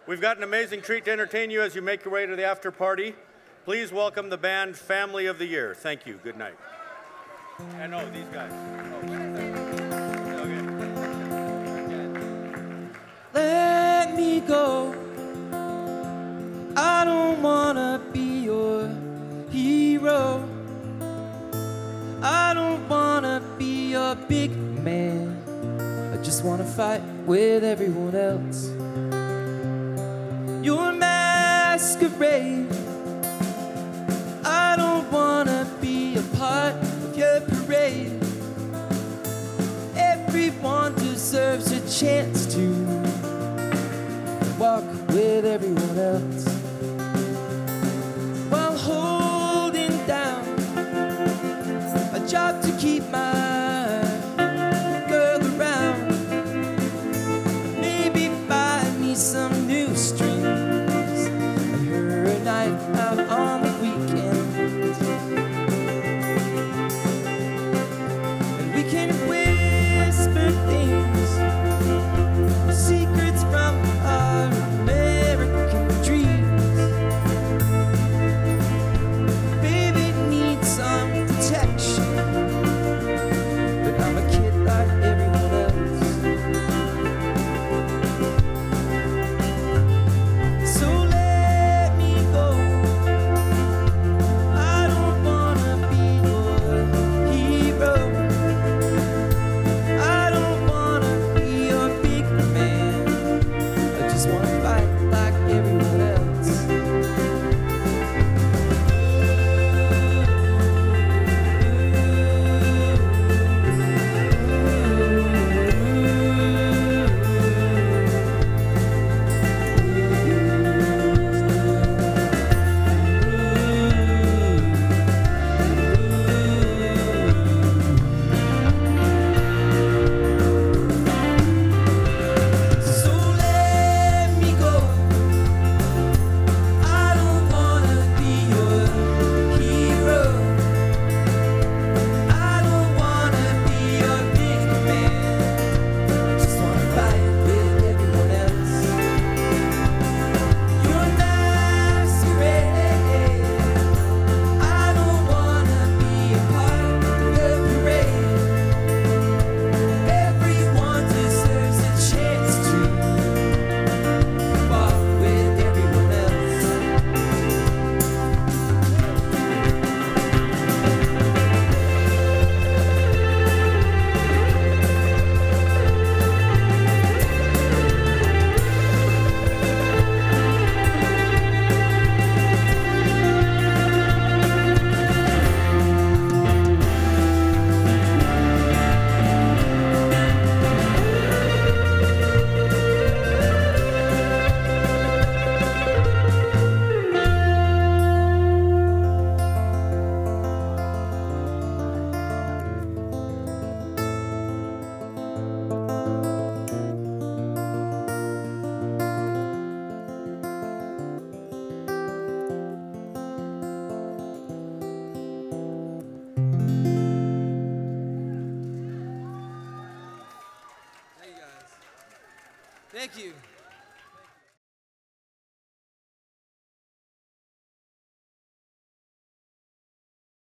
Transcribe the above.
We've got an amazing treat to entertain you as you make your way to the after party. Please welcome the band Family of the Year. Thank you. Good night. And oh, these guys. Let me go. I don't wanna be your hero. I don't wanna be your big man. I just wanna fight with everyone else. Your masquerade. I don't wanna be a part of your parade. Everyone deserves a chance to walk with everyone else while holding down a job to keep my girl around. Maybe buy me some new strings and her a night out on the weekend, and we can whisper things, secrets from our American dreams. Baby needs some protection, but I'm a kid like everyone else. So let me go. I don't wanna be your hero. I don't wanna be your big man. I just wanna fight like everyone else. So let me go. I don't wanna be your hero. I don't wanna be your big man. Just wanna fight with everyone else. Your masquerade. I don't wanna be a part of your parade. Everyone deserves a chance to walk with everyone else. Hey guys. Thank you.